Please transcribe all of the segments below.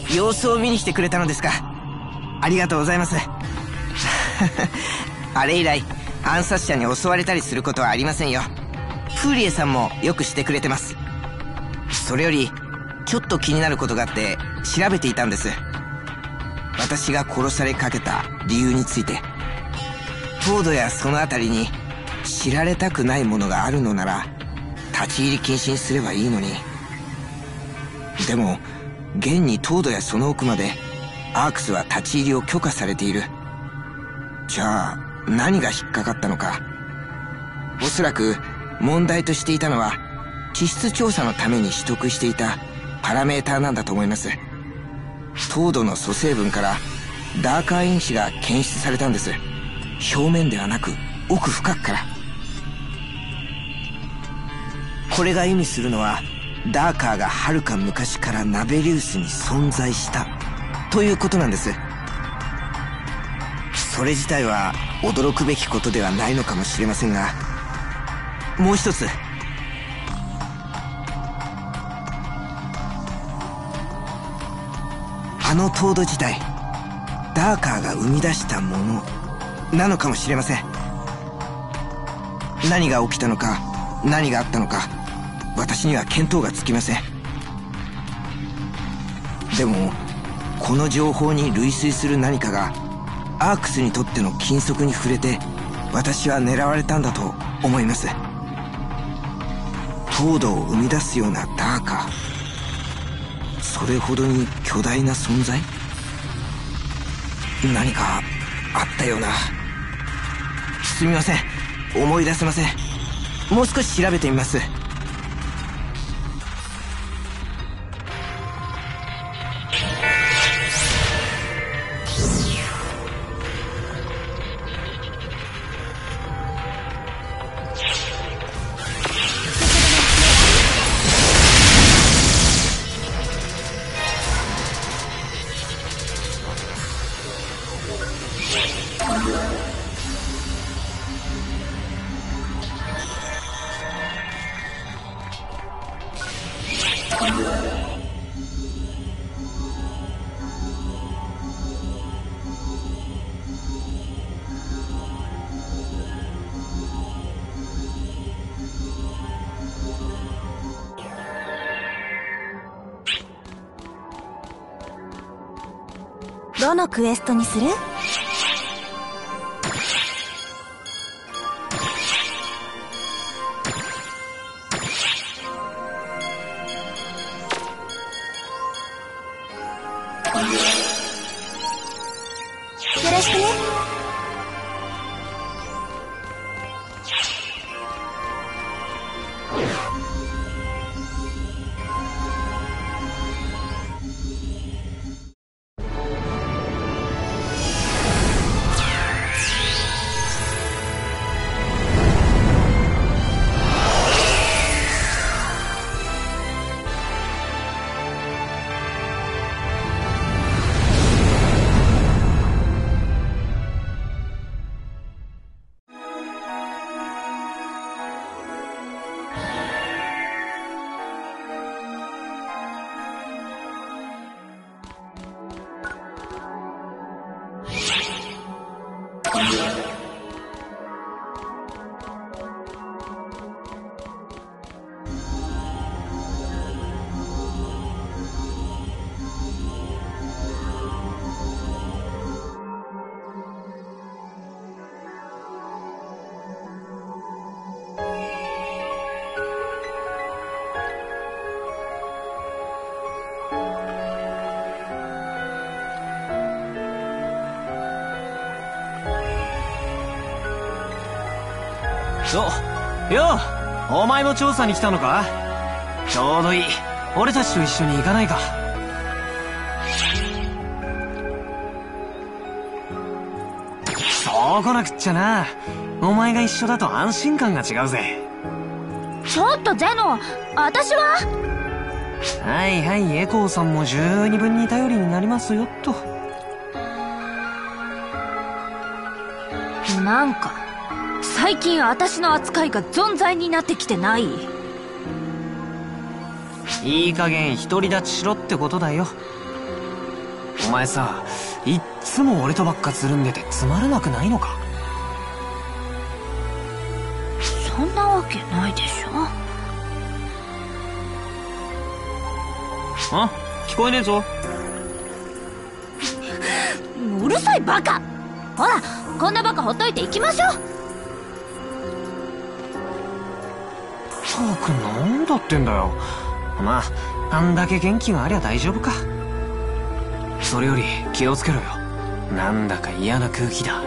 様子を見に来てくれたのですか。ありがとうございます。あれ以来暗殺者に襲われたりすることはありませんよ。フーリエさんもよくしてくれてます。それよりちょっと気になることがあって調べていたんです。私が殺されかけた理由について。トードやそのあたりに知られたくないものがあるのなら立ち入り禁止にすればいいのに。でも現にトードやその奥までアークスは立ち入りを許可されている。じゃあ何が引っかかったのか。おそらく問題としていたのは地質調査のために取得していたパラメーターなんだと思います。トードの組成分からダーカー因子が検出されたんです。表面ではなく奥深くから。これが意味するのはダーカーがはるか昔からナベリウスに存在したということなんです。それ自体は驚くべきことではないのかもしれませんが、もう一つ、あのトード自体ダーカーが生み出したものなのかもしれません。何が起きたのか何があったのか私には見当がつきません。でもこの情報に類推する何かがアークスにとっての禁則に触れて私は狙われたんだと思います。トードを生み出すようなダーカー、それほどに巨大な存在。何かあったような。すみません、思い出せません。もう少し調べてみます。 どのクエストにする？よろしくね。 よう、お前も調査に来たのか？ちょうどいい。俺たちと一緒に行かないか？そう来なくっちゃな。お前が一緒だと安心感が違うぜ。 ちょっとゼノ、私は？ はいはい、エコーさんも十二分に頼りになりますよと。 なんか最近私の扱いが存在になってきてない？ いい加減独り立ちしろってことだよ。 お前さ、いっつも俺とばっかつるんでてつまらなくないのか？ そんなわけないでしょ。 あ、聞こえねえぞ。 うるさいバカ。ほら、こんなバカほっといて行きましょう。 ったくなんだってんだよ。まあ、あんだけ元気がありゃ大丈夫か。それより気をつけろよ。なんだか嫌な空気だ。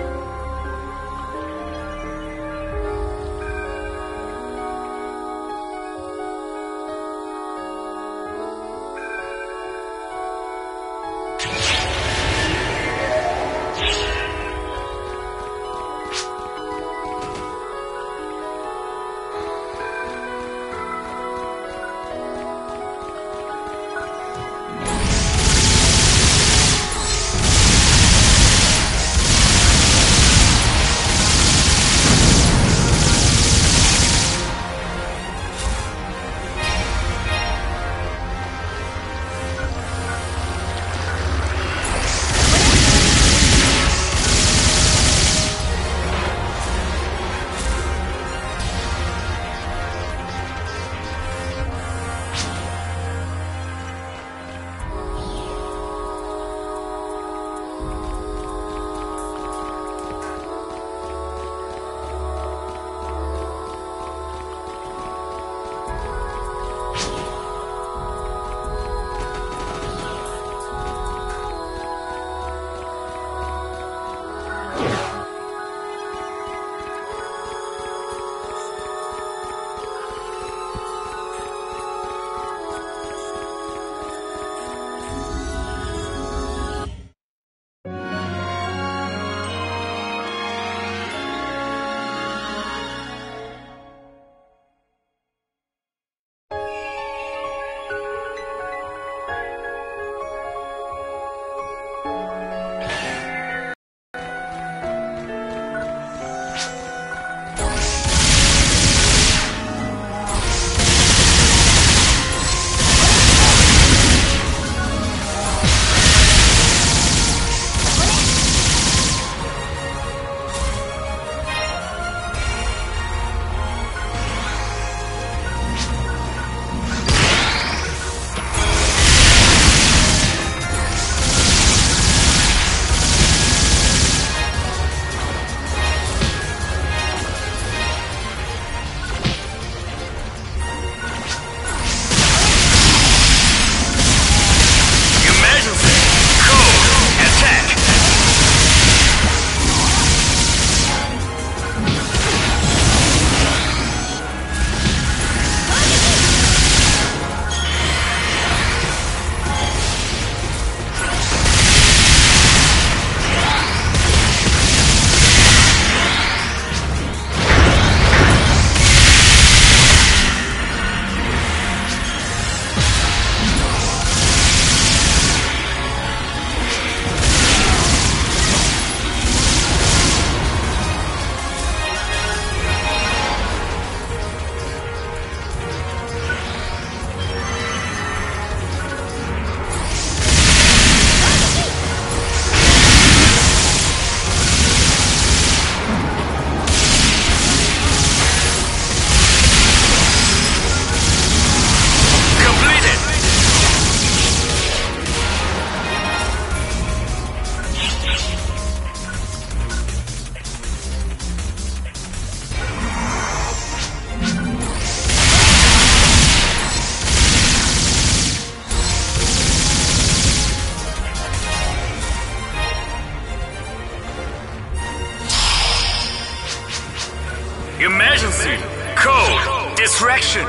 Emergency! Code! Distraction!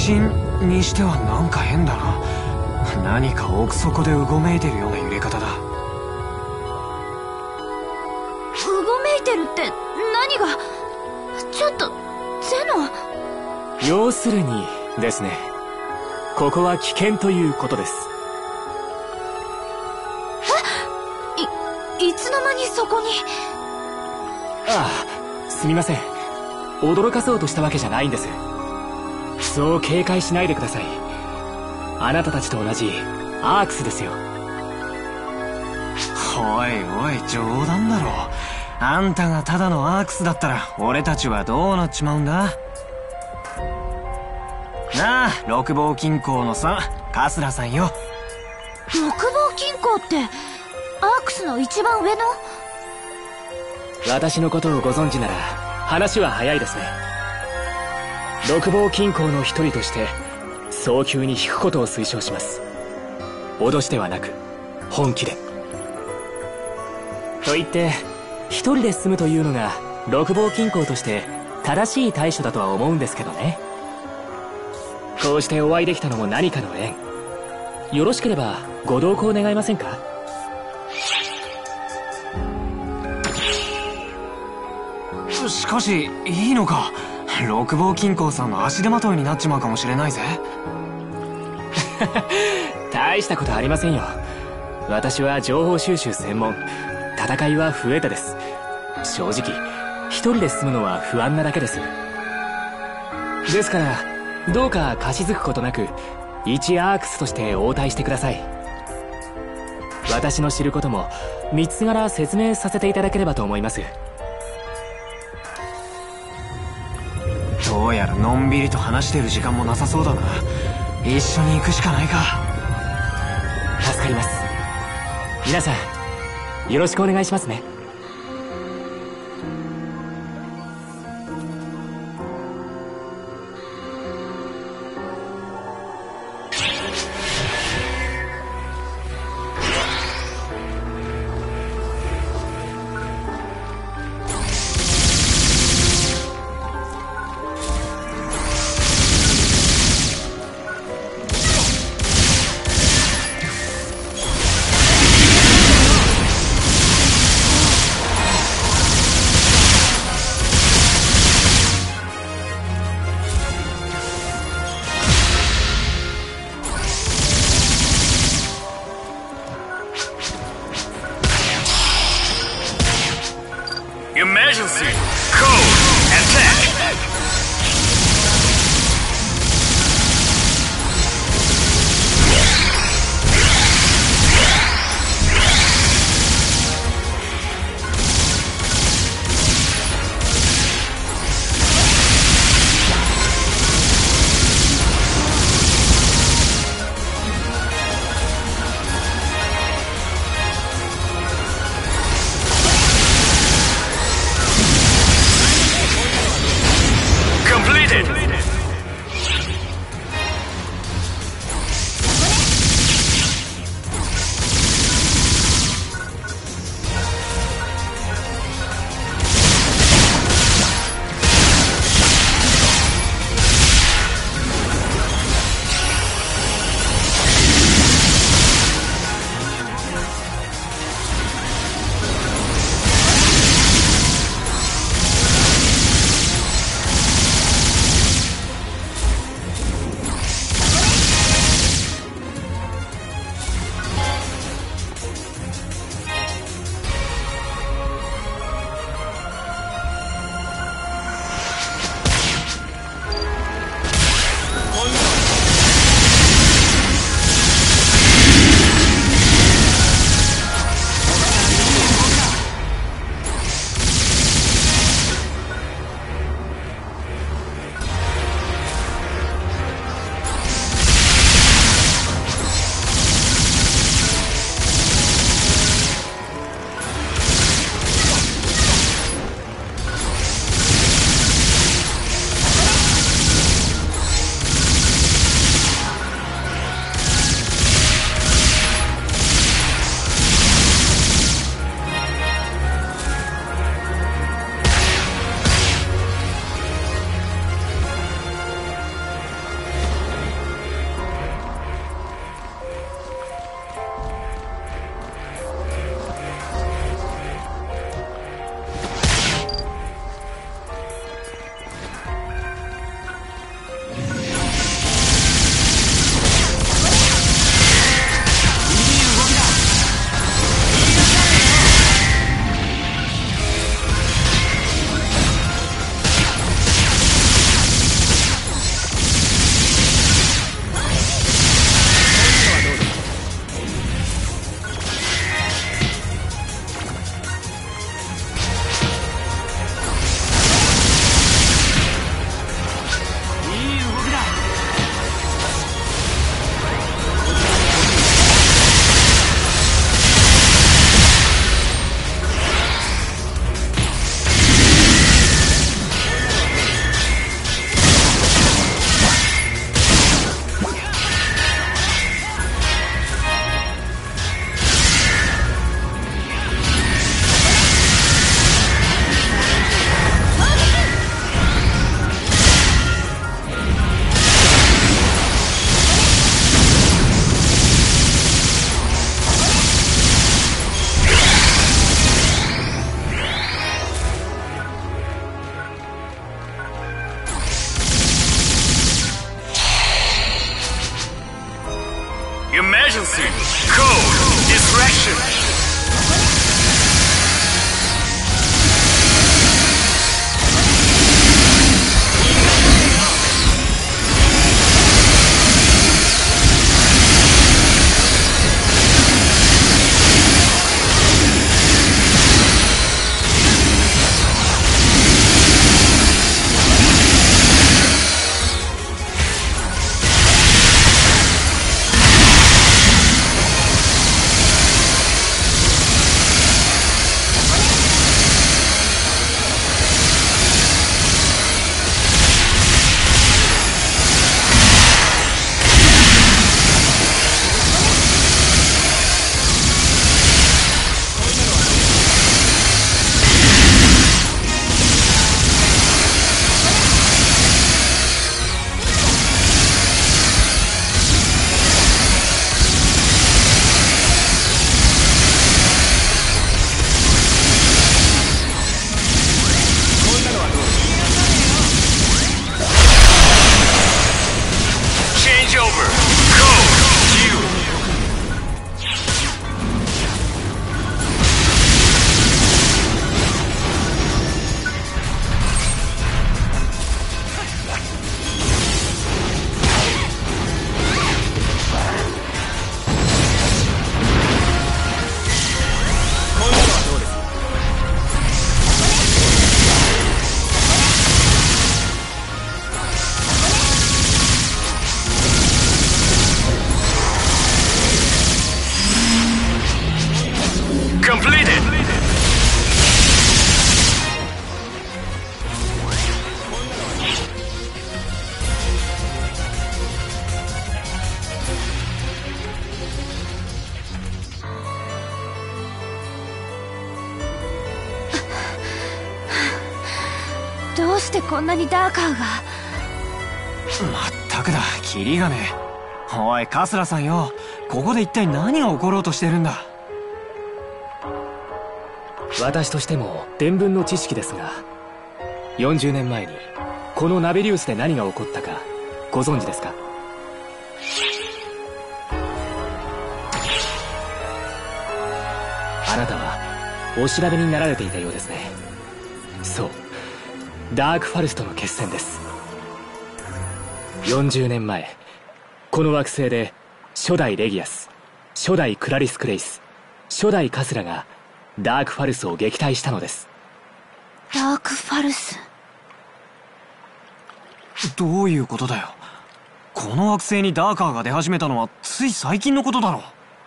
震にしてはなんか変だな。何か奥底でうごめいてるような揺れ方だ。 うごめいてるって何が。ちょっとゼノ。 要するにですね、ここは危険ということです。 いつの間にそこに。 ああ、すみません。驚かそうとしたわけじゃないんです。そう警戒しないでください。あなたたちと同じアークスですよ。 おいおい、冗談だろ。あんたがただのアークスだったら俺たちはどうなっちまうんだ。なあ、六芒金庫のさ、カスラさんよ。 六芒金庫ってアークスの一番上の。 私のことをご存知なら話は早いですね。六芒金庫の一人として早急に引くことを推奨します。脅しではなく本気で。と言って一人で進むというのが六芒金庫として正しい対処だとは思うんですけどね。こうしてお会いできたのも何かの縁。よろしければご同行願いませんか。 しかしいいのか。六芒金庫さんの足手まといになっちまうかもしれないぜ。 大したことありませんよ。私は情報収集専門。戦いは不得手です。正直一人で進むのは不安なだけです。ですからどうか貸し付くことなく一アークスとして応対してください。私の知ることも3つ柄説明させていただければと思います。 どうやらのんびりと話してる時間もなさそうだな。一緒に行くしかないか。 助かります。皆さんよろしくお願いしますね。 Emergency! Code! Attack! completed. どうしてこんなにダーカーが。 まったくだ、キリがねえ。おい、カスラさんよ、ここで一体何が起ころうとしてるんだ。 私としても伝聞の知識ですが、40年前にこのナベリウスで何が起こったかご存知ですか？あなたはお調べになられていたようですね。そう、ダークファルスとの決戦です。40年前、この惑星で初代レギアス、初代クラリス・クレイス、初代カスラがダークファルスを撃退したのです。 ダークファルス。 どういうことだよ。この惑星にダーカーが出始めたのはつい最近のことだろ。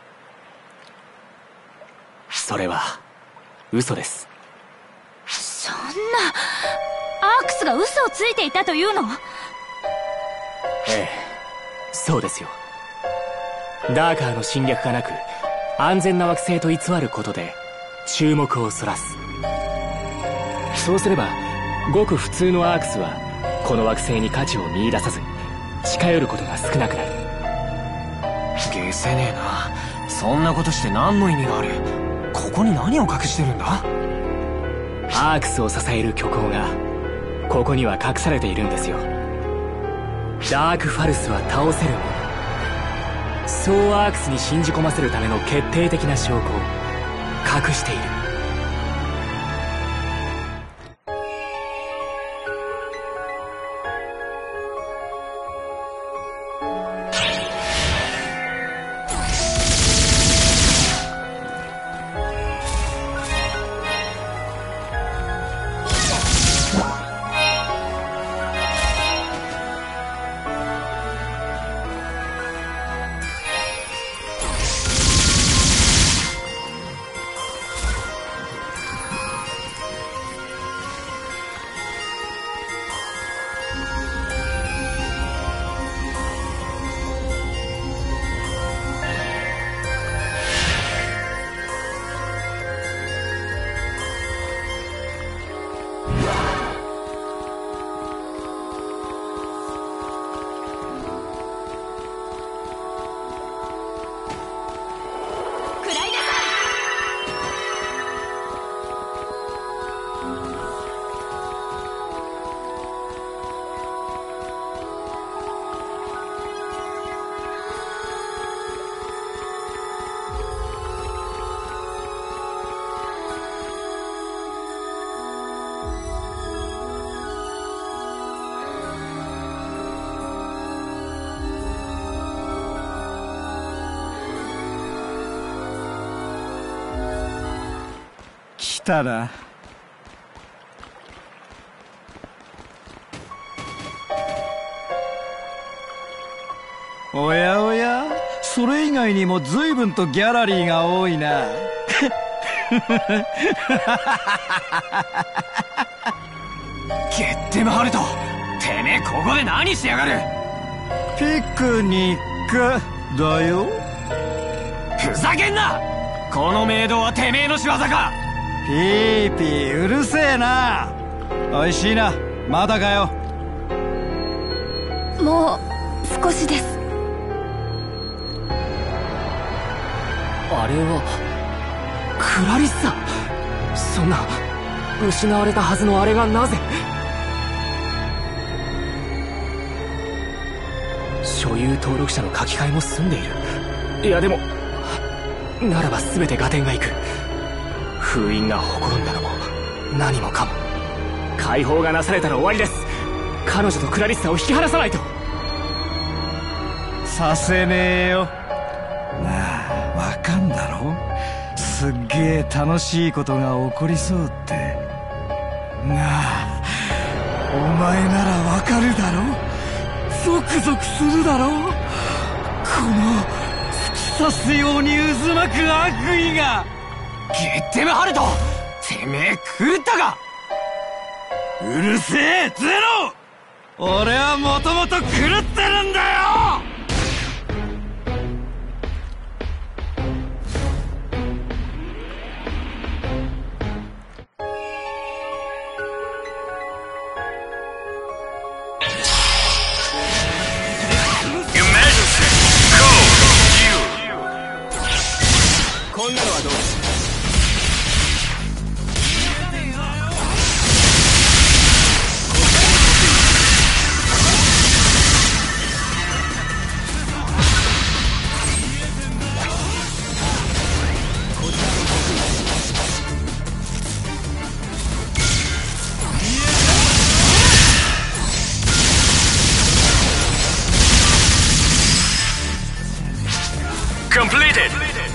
それは嘘です。 そんな、アークスが嘘をついていたというの？ ええ、そうですよ。ダーカーの侵略がなく安全な惑星と偽ることで注目をそらす。そうすればごく普通のアークスはこの惑星に価値を見出さず近寄ることが少なくなる。 ゲせねえな。そんなことして何の意味がある。ここに何を隠してるんだ。 アークスを支える虚構がここには隠されているんですよ。ダークファルスは倒せるもの、そうアークスに信じ込ませるための決定的な証拠を隠している。 来たな。おやおや、それ以外にも随分とギャラリーが多いな。 ゲッテムハルト、てめえここで何してやがる。 ピクニックだよ。 ふざけんな。このメイドはてめえの仕業か。 ピーピーうるせえな。おいしいな、まだかよ。 もう少しです。 あれはクラリッサ。そんな失われたはずのあれがなぜ。所有登録者の書き換えも済んでいる。いやでもならば全て合点がいく。封印がほころんだのも何もかも解放がなされたら終わりです。彼女とクラリッサを引き離さないと。 させねえよ。なあ、わかんだろ。すっげえ楽しいことが起こりそうって。なあ、お前ならわかるだろ。ゾクゾクするだろ。この突き刺すように渦巻く悪意が。 ゲッテムハルト、てめえ狂ったか。 うるせえゼロ。俺はもともと狂ってるんだよ。 こんなのはどうです？ Completed!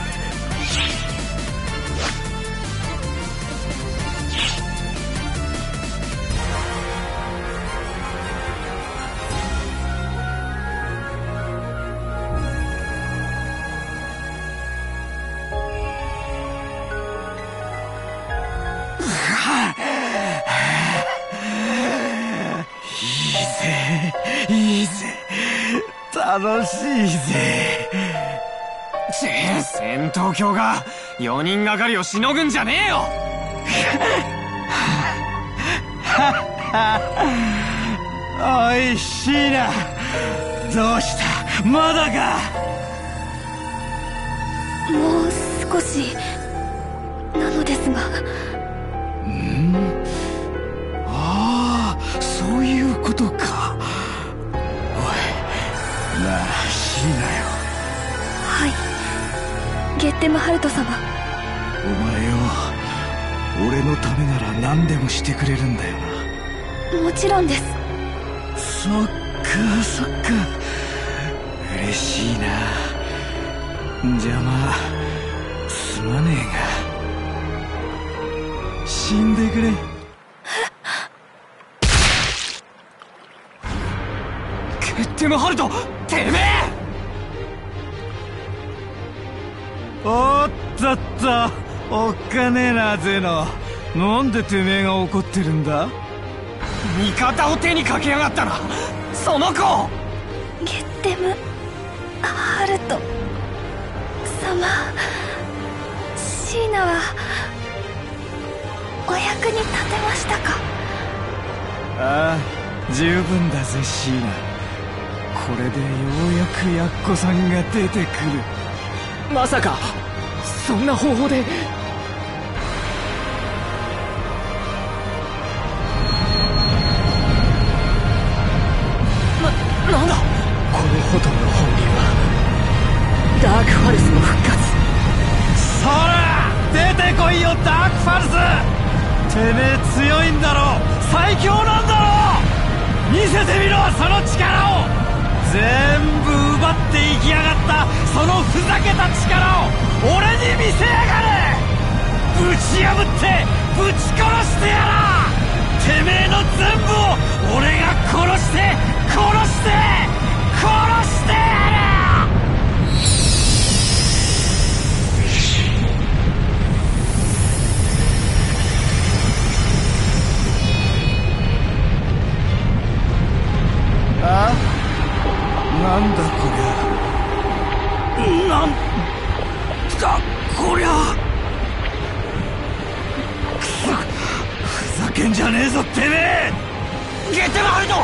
いいぜ楽しいぜ。 戦闘狂が4人がかりをしのぐんじゃねえよ。 おいシーナ、どうしたまだか。 もう少しなのですが。 ああ、そういうことか。おいなあシーナよ。 はい、ゲッテムハルト様。 お前よ、俺のためなら何でもしてくれるんだよな。 もちろんです。 そっかそっか、嬉しいな。じゃあまあすまねえが死んでくれ。 ゲッテムハルト、てめえ。 おっとっと、おっかねえなゼノ。なんでてめえが怒ってるんだ。 味方を手にかけやがったな、その子。 ゲッテムハルト様、シーナはお役に立てましたか。 ああ、十分だぜシーナ。これでようやくヤッコさんが出てくる。 まさかそんな方法で。 なんだこのホトルの本流はダークファルスの復活。 そら出てこいよダークファルス。てめえ強いんだろ、最強なんだろ。見せてみろその力を。全部奪っていきやがったそのふざけた力を俺に見せやがれ。ぶち破ってぶち殺してやら。てめえの全部を俺が殺して殺して殺してやる。あ？なんだこりゃ。なんだこりゃ。くそ、ふざけんじゃねえぞてめえ。ゲッテムハルト。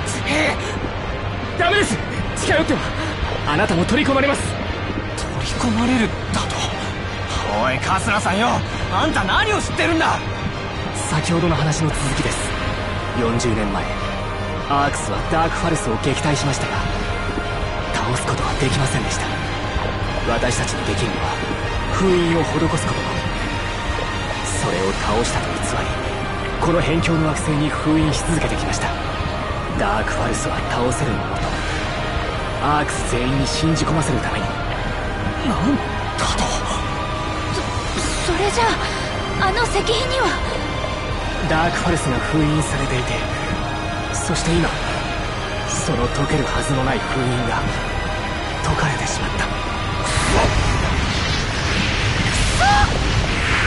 ダメです、近寄ってはあなたも取り込まれます。 取り込まれるだと。おいカスラさんよ、あんた何を知ってるんだ。 先ほどの話の続きです。40年前アークスはダークファルスを撃退しましたが倒すことはできませんでした。私たちにできるのは封印を施すことのみ。それを倒したと偽りこの辺境の惑星に封印し続けてきました。ダークファルスは倒せるものとアークス全員に信じ込ませるために。 なんだと。 それじゃあの石碑には。 ダークファルスが封印されていて、そして今その解けるはずのない封印が解かれてしまった。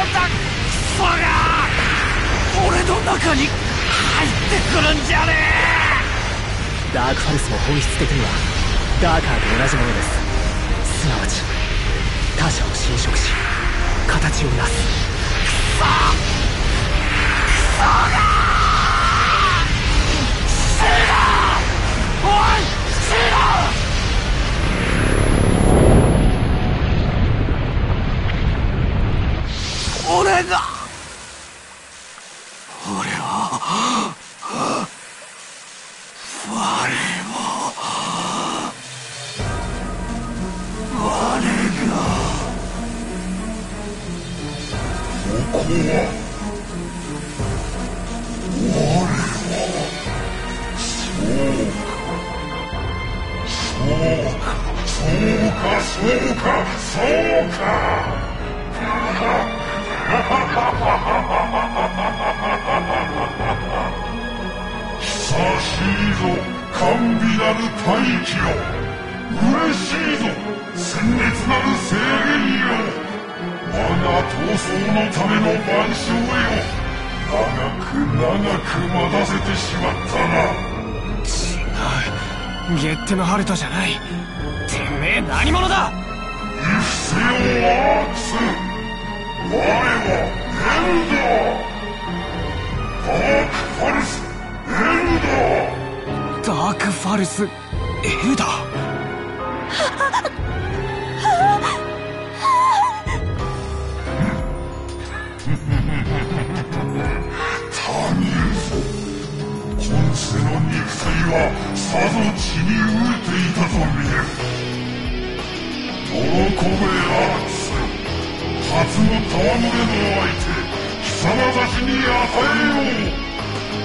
ソが俺の中に入ってくるんじゃねえ。 ダークファルスも本質的にはダーカーと同じものです。すなわち他者を侵食し形をなす。 クソがシーナ、おいシーナ、俺はそうか久しいぞ甘美なる大気よ。嬉しいぞ鮮烈なる制限よ。我が闘争のための万象よ。長く待たせてしまったな。 違う、ゲッテムハルトじゃない。てめえ何者だ。 イフセオアークス、我はエルダー、ダークファルスエルダー。 ダークファルスエルダー。 今世の肉体はさぞ血に飢えていたと見える。喜べアークス、初の戯れの相手貴様たちに与えよう。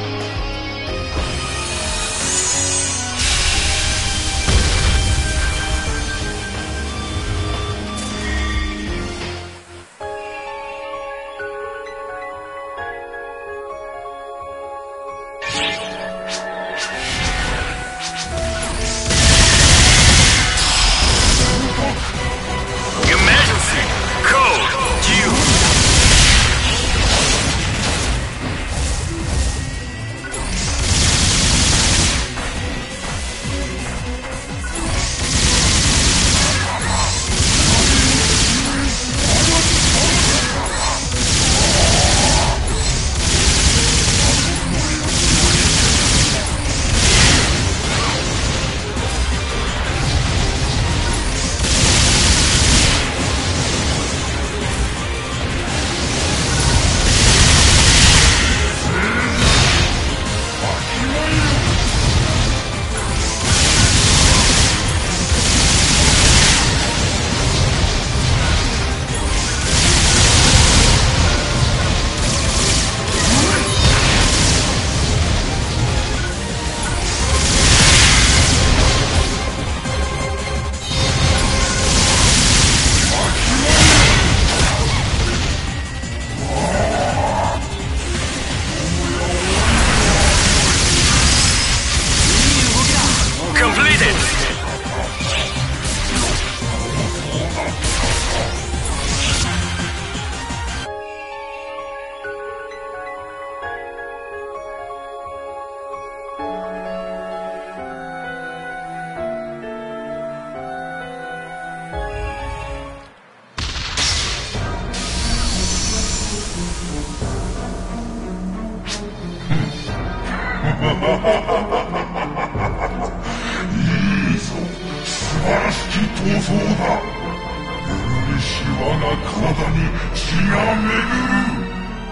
いいぞ、素晴らしき闘争だ。眠りし我が体に血が巡る。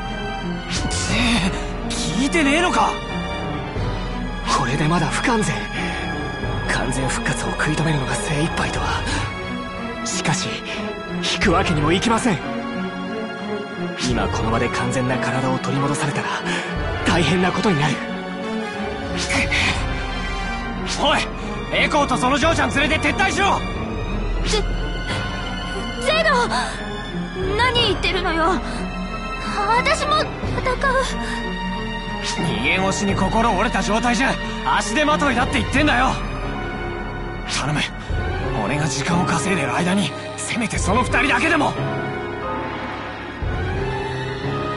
聞いてねえのか。 これでまだ不完全。完全復活を食い止めるのが精一杯とは。しかし引くわけにもいきません。今この場で完全な体を取り戻されたら大変なことになる。 おい、エコーとその嬢ちゃん連れて撤退しろ。 ゼロ、何言ってるのよ。私も戦う。 逃げ腰に心折れた状態じゃ足手まといだって言ってんだよ。頼む、俺が時間を稼いでる間にせめてその二人だけでも。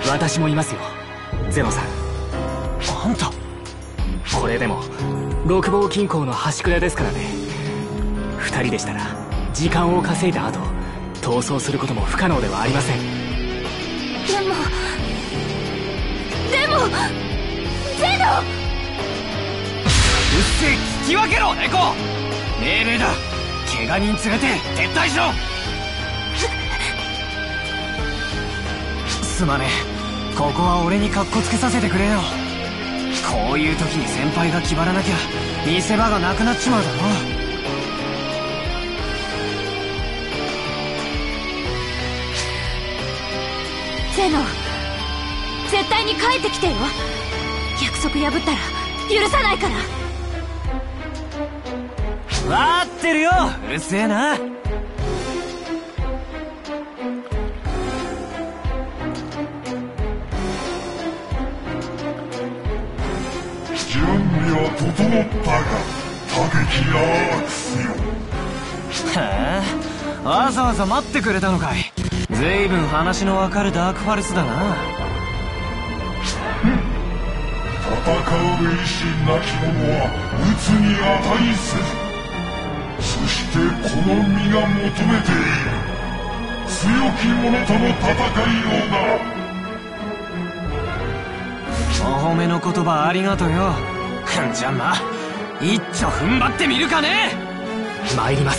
私もいますよ、ゼノさん。 あんたこれでも六芒金庫の端くれですからね。二人でしたら時間を稼いだ後逃走することも不可能ではありません。 でもゼノ。 うっせえ、聞き分けろ猫。命令だ。怪我人連れて撤退しろ。すまねえ、ここは俺にカッコつけさせてくれよ。こういう時に先輩が気張らなきゃ見せ場がなくなっちまうだろ。 ゼノ、絶対に帰ってきてよ。約束破ったら許さないから。 わーってるよ、うるせえな。 準備は整ったが、打撃やアクスよ。 へえ、わざわざ待ってくれたのかい。ずいぶん話のわかるダークファルスだな。 戦う意志なき者は鬱に値せず、そしてこの身が求めている強き者との戦いをな。 お褒めの言葉ありがとうよ。じゃあまあ一丁踏ん張ってみるかね。 参ります。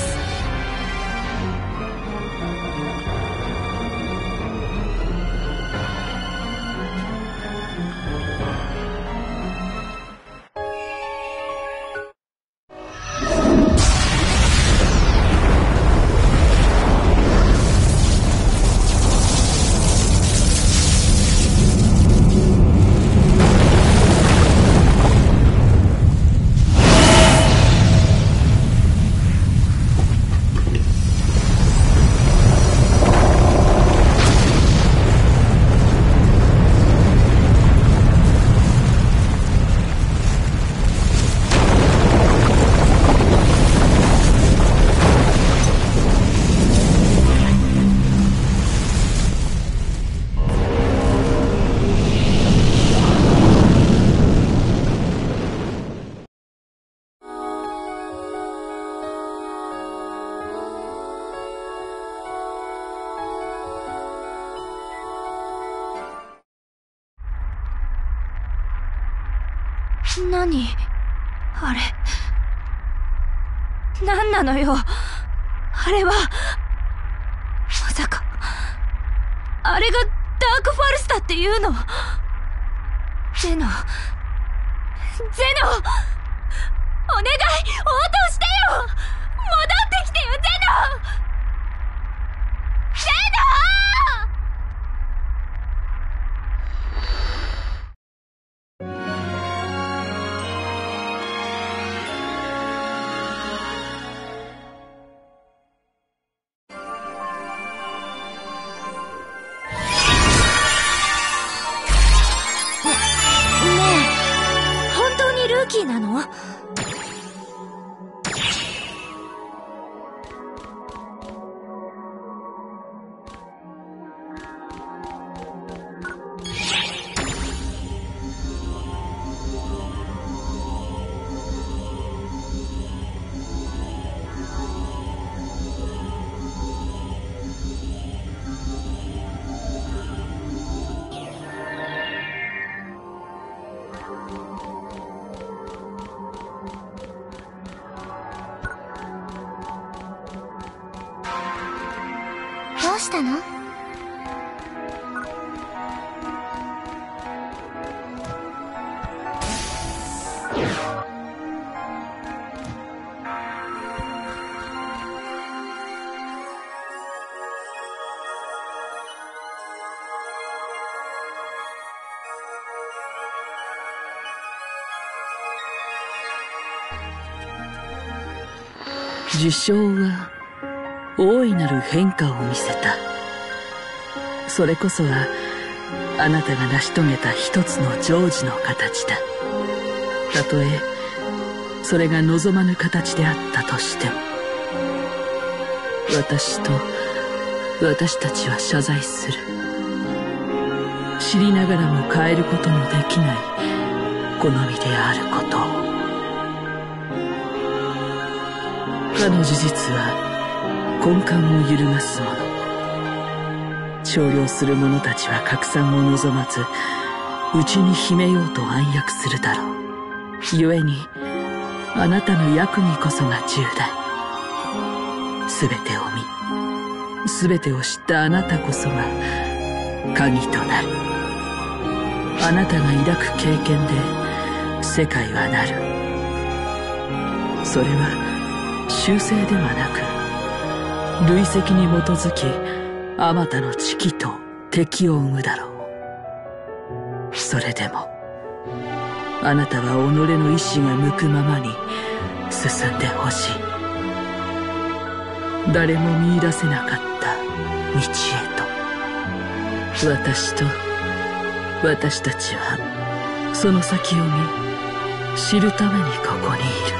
何あれ、何なのよあれは。まさかあれがダークファルスだっていうの。ゼノ、お願い応答してよ。戻ってきてよゼノ。ゼノ。ルーキーなの？どうしたの？ 受賞は大いなる変化を見せた。それこそはあなたが成し遂げた一つの成就の形だ。たとえそれが望まぬ形であったとしても、私と私たちは謝罪する。 知りながらも変えることのできない好みであることを。かの事実は根幹を揺るがすもの。少量する者たちは拡散を望まず、内に秘めようと暗躍するだろう。故にあなたの役にこそが重大。全てを見、全てを知ったあなたこそが鍵となる。あなたが抱く経験で世界はなる。それは習性ではなく、累積に基づきあまたの知識と敵を生むだろう。それでもあなたは己の意志が向くままに進んでほしい。誰も見出せなかった道へと。私たちはその先を見、知るためにここにいる。